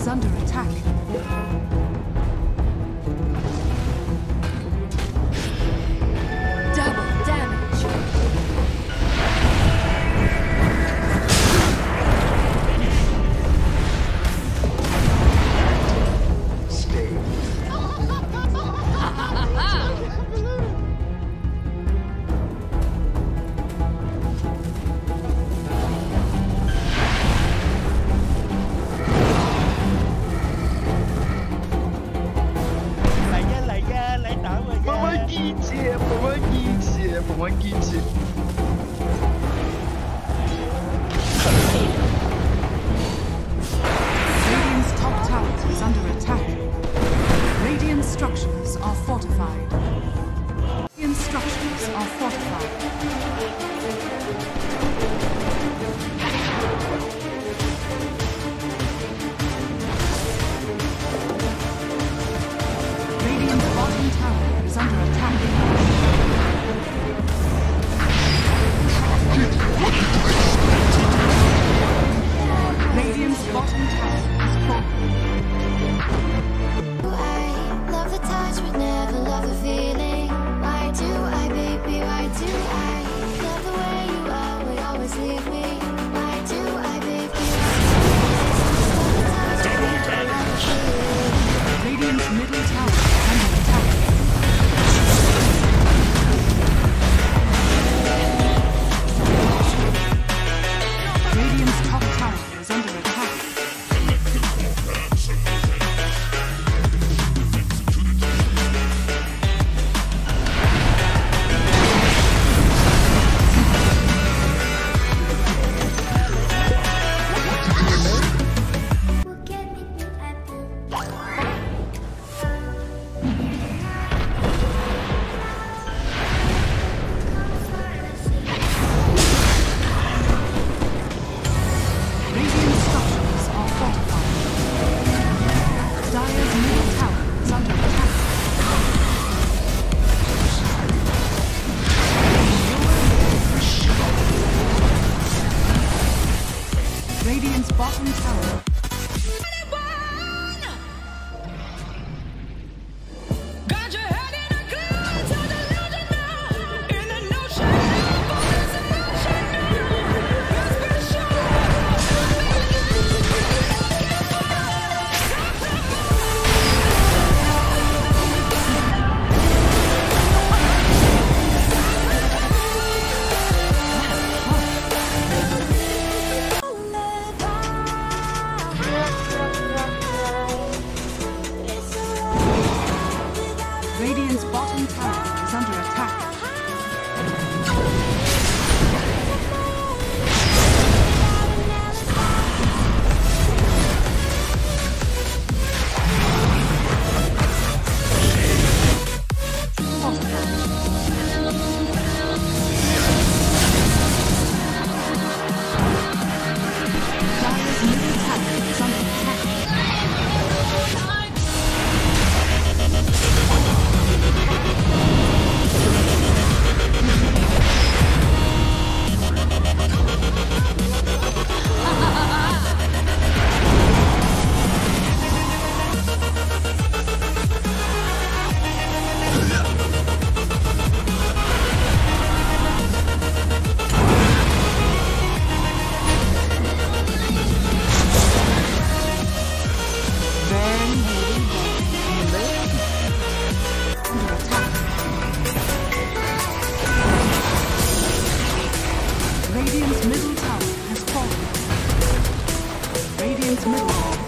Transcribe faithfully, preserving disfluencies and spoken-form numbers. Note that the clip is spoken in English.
is under attack. Double damage. Stay. Помогите, помогите, помогите. Radiant's top tower is under attack. Radiant structures are fortified. Radiant structures are fortified. Radiant's bottom tower is under attack. Radiant's bottom tower is falling. I love the touch but never love the feeling. Why do I, baby, why do I love the way you are, would always leave me? Why do I, baby, Radiant's middle tower is under attack. Radiant's top tower is under attack. will get me through at the Radiant structures are fortified. Dire's middle tower is under attack. Radiant's bottom tower. Got your head in a cloud, so delusional. In the notion of this emotional. You're special. Radiant's bottom tower is under attack. Dire's middle tower is under attack. Very, very, very under attack. Radiant's middle tower has fallen. Radiant's middle tower